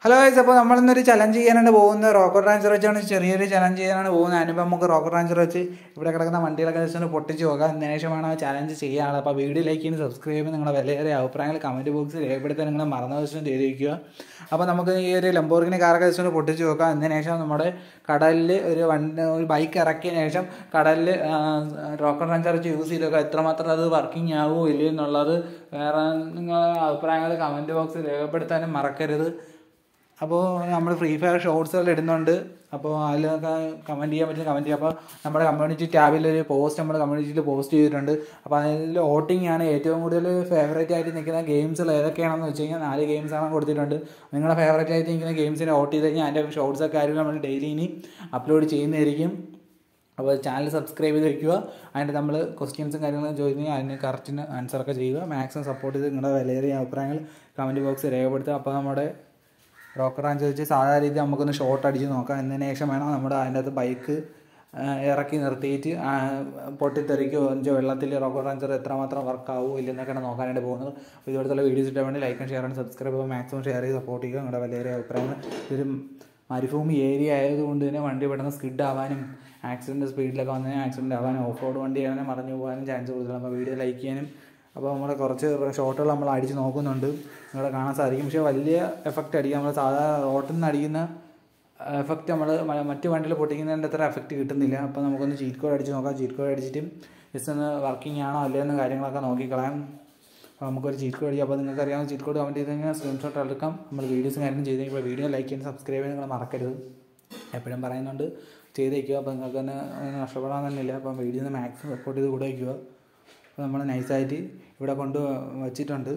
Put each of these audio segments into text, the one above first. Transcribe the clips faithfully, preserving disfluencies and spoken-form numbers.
Hello guys, അപ്പോൾ നമ്മളിന്നൊരു challenge ചെയ്യാനാണ് പോകുന്നത്. റോക്കറ്റ് റാഞ്ചർ വെച്ചാണ് ചെറിയൊരു ചലഞ്ച് ചെയ്യാനാണ് പോകുന്നത്. അതിനിപ്പോൾ നമുക്ക് റോക്കറ്റ് റാഞ്ചർ വെച്ച് ഇവിടെ കിടക്കുന്ന വണ്ടികളൊക്കെ ജസ്റ്റ് ഒന്ന് പൊട്ടിച്ച് നോക്കാം. അതിന് ശേഷമാണ് ആ ചലഞ്ച് ചെയ്യാനുള്ളത്. അപ്പോൾ വീഡിയോ ലൈക്ക് ചെയ്യുന്ന സബ്സ്ക്രൈബ് ചെയ്യുന്ന നിങ്ങളുടെ വിലയേറിയ അഭിപ്രായങ്ങൾ കമൻറ്റ് ബോക്സിൽ രേഖപ്പെടുത്താൻ നിങ്ങൾ മറന്ന ദിവസം ചെയ്തിരിക്കുക. അപ്പോൾ നമുക്ക് ഈ ഒരു ലംബോർഗിനി കാറൊക്കെ ജസ്റ്റ് ഒന്ന് പൊട്ടിച്ച് നോക്കാം. അതിന് ശേഷം നമ്മുടെ കടലിൽ ഒരു വണ്ടി ഒരു ബൈക്ക് ഇറക്കിയതിന് ശേഷം കടലിൽ റോക്കറ്റ് റാഞ്ചർ വെച്ച് യൂസ് ചെയ്ത് നോക്കാം. എത്രമാത്രം അത് വർക്കിംഗ് ആവുമോ ഇല്ലയോ എന്നുള്ളത് വേറെ നിങ്ങളുടെ അഭിപ്രായങ്ങൾ കമൻറ്റ് ബോക്സിൽ രേഖപ്പെടുത്താനും മറക്കരുത്. അപ്പോൾ നമ്മൾ ഫ്രീ ഫയർ ഷോർട്സുകൾ ഇടുന്നുണ്ട്. അപ്പോൾ അതിലൊക്കെ കമൻറ്റ് ചെയ്യാൻ പറ്റുന്ന കമൻറ്റ് ചെയ്യുക. അപ്പോൾ നമ്മുടെ കമ്മ്യൂണിറ്റി ടാബിലൊരു പോസ്റ്റ് നമ്മൾ കമ്മ്യൂണിറ്റിയിൽ പോസ്റ്റ് ചെയ്തിട്ടുണ്ട്. അപ്പോൾ അതിൽ വോട്ടിംഗ് ആണ് ഏറ്റവും കൂടുതൽ ഫേവറേറ്റ് ആയിട്ട് നിൽക്കുന്ന ഗെയിംസുകൾ ഏതൊക്കെയാണെന്ന് വെച്ച് കഴിഞ്ഞാൽ നാല് ഗെയിംസാണ് കൊടുത്തിട്ടുണ്ട്. നിങ്ങളുടെ ഫേവറേറ്റ് ആയിട്ട് നിൽക്കുന്ന ഗെയിംസിനെ വോട്ട് ചെയ്ത് കഴിഞ്ഞാൽ അതിൻ്റെ ഷോർട്സൊക്കെ ആയിരിക്കും നമ്മൾ ഡെയിലി ഇനി അപ്ലോഡ് ചെയ്യുന്നതായിരിക്കും. അപ്പോൾ ചാനൽ സബ്സ്ക്രൈബ് ചെയ്ത് വയ്ക്കുക. അതിൻ്റെ നമ്മൾ ക്വസ്റ്റ്യൻസും കാര്യങ്ങളും ചോദിച്ചു അതിന് കറക്റ്റിന് ആൻസറൊക്കെ ചെയ്യുക. മാക്സിമം സപ്പോർട്ട് ചെയ്ത് നിങ്ങളുടെ വിലയേറിയ അഭിപ്രായങ്ങൾ കമൻറ്റ് ബോക്സിൽ രേഖപ്പെടുത്തുക. അപ്പോൾ നമ്മുടെ റോക്കറ്റ് റാഞ്ചർ വെച്ച് സാധാരണ രീതി നമുക്കൊന്ന് ഷോട്ട് അടിച്ച് നോക്കാം. എന്നതിന് ശേഷം വേണം നമ്മുടെ അതിൻ്റെ അകത്ത് ബൈക്ക് ഇറക്കി നിർത്തിയിട്ട് പൊട്ടിത്തെറിക്കോ അഞ്ചോ വെള്ളത്തിൽ റോക്കറ്റ് റാഞ്ചർ എത്രമാത്രം വർക്കാവോ ഇല്ലെന്നൊക്കെയാണ് നോക്കാനായിട്ട് പോകുന്നത്. അപ്പോൾ ഇതുപോലത്തുള്ള വീഡിയോസ് ഇട്ടാൻ വേണ്ടി ലൈക്കും ഷെയർ ആൻഡ് സബ്സ്ക്രൈബ് ചെയ്യുക. മാക്സിമം ഷെയർ ചെയ്ത് സപ്പോർട്ട് ചെയ്യുക. നിങ്ങളുടെ വിലയേറിയ അഭിപ്രായങ്ങൾ. ഇതൊരു മരുഭൂമി ഏരിയ ആയതുകൊണ്ട് തന്നെ വണ്ടി പെട്ടെന്ന് സ്കിഡ് ആവാനും ആക്സിഡൻറ്റ് സ്പീഡിലൊക്കെ വന്നതിന് ആക്സിഡൻറ്റ് ആവാനും ഓഫ് റോഡ് വണ്ടി ആവാനും മറിഞ്ഞു പോകാനും ചാൻസ് കൂടുതലാണ്. അപ്പോൾ വീഡിയോ ലൈക്ക് ചെയ്യാനും അപ്പോൾ നമ്മൾ കുറച്ച് ഷോട്ടുകൾ നമ്മൾ അടിച്ച് നോക്കുന്നുണ്ട്, നിങ്ങളെ കാണാൻ സാധിക്കും. പക്ഷേ വലിയ എഫക്റ്റ് അടിക്കുക നമ്മൾ സാധാരണ റോട്ടിൽ നിന്ന് അടിക്കുന്ന എഫക്റ്റ് നമ്മൾ മറ്റു വണ്ടിയിൽ പൊട്ടിക്കുന്നതിൻ്റെ അത്ര എഫക്റ്റ് കിട്ടുന്നില്ല. അപ്പോൾ നമുക്കൊന്ന് ചീറ്റ് കോഡ് അടിച്ച് നോക്കാം. ചീറ്റ് കോഡ് അടിച്ചിട്ട് ജസ്റ്റ് ഒന്ന് വർക്കിംഗ് ആണോ അല്ലയെന്ന് കാര്യങ്ങളൊക്കെ നോക്കിക്കളയാം. അപ്പോൾ നമുക്കൊരു ചീറ്റ് കോഡ് അടിക്കാം. അപ്പോൾ നിങ്ങൾക്ക് അറിയാവുന്ന ചീറ്റ് കോഡ് കമൻറ്റ് ചെയ്ത് കഴിഞ്ഞാൽ സ്ക്രീൻഷോട്ട് എടുക്കാം. നമ്മൾ വീഡിയോസും കാര്യം ചെയ്ത് കഴിഞ്ഞാൽ വീഡിയോ ലൈക്ക് ചെയ്യാൻ സബ്സ്ക്രൈബ് ചെയ്യാൻ നിങ്ങൾ മറക്കരുത്. എപ്പോഴും പറയുന്നുണ്ട് ചെയ്തേക്കുക. അപ്പോൾ നിങ്ങൾക്ക് തന്നെ നഷ്ടപ്പെടാൻ തന്നെയില്ല. അപ്പം വീഡിയോ മാക്സിമം സപ്പോർട്ട് ചെയ്ത് കൂടെ വയ്ക്കുക. അപ്പോൾ നമ്മൾ നൈസായിട്ട് ഇവിടെ കൊണ്ട് വച്ചിട്ടുണ്ട്.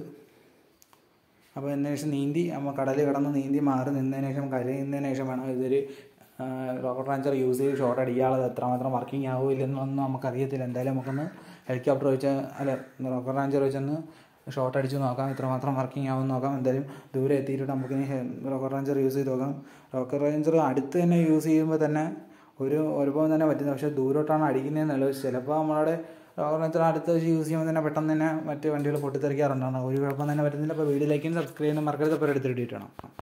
അപ്പോൾ എന്നതിന് ശേഷം നീന്തി നമ്മൾ കടലിൽ കിടന്ന് നീന്തി മാറി നിന്നതിന് ശേഷം കരയുന്നതിന് ശേഷം വേണം ഇതൊരു റോക്കറ്റ് റാഞ്ചർ യൂസ് ചെയ്ത് ഷോട്ട് അടിക്കാനുള്ളത്. എത്രമാത്രം വർക്കിംഗ് ആവും ഇല്ലെന്നൊന്നും നമുക്കറിയത്തില്ല. എന്തായാലും നമുക്കൊന്ന് ഹെലികോപ്റ്റർ വെച്ച് അല്ല റോക്കറ്റ് റാഞ്ചർ വെച്ചൊന്ന് ഷോട്ട് അടിച്ച് നോക്കാം. ഇത്രമാത്രം വർക്കിംഗ് ആവും നോക്കാം. എന്തായാലും ദൂരെ എത്തിയിട്ട് നമുക്കിനി റോക്കറ്റ് റാഞ്ചർ യൂസ് ചെയ്ത് നോക്കാം. റോക്കറ്റ് റാഞ്ചർ അടുത്ത് തന്നെ യൂസ് ചെയ്യുമ്പോൾ തന്നെ ഒരു ഒരുപാട് തന്നെ പറ്റുന്നത്. പക്ഷേ ദൂരോട്ടാണ് അടിക്കുന്നതെന്നുള്ളത്. ചിലപ്പോൾ നമ്മളുടെ റോക്കറ്റ് റാഞ്ചർ അടുത്ത് വെച്ച് യൂസ് ചെയ്യുമ്പോൾ തന്നെ പെട്ടെന്ന് തന്നെ മറ്റ് വണ്ടികൾ പൊട്ടിത്തെറിക്കാറുണ്ടാണ്. ഒരു കുഴപ്പം തന്നെ പറ്റുന്നില്ല. അപ്പോൾ വീഡിയോ ലൈക്ക് ചെയ്യാൻ സബ്സ്ക്രൈബ് ചെയ്യാൻ മറക്കരുത്. അപ്പോൾ എടുത്തിട്ട് വേണം.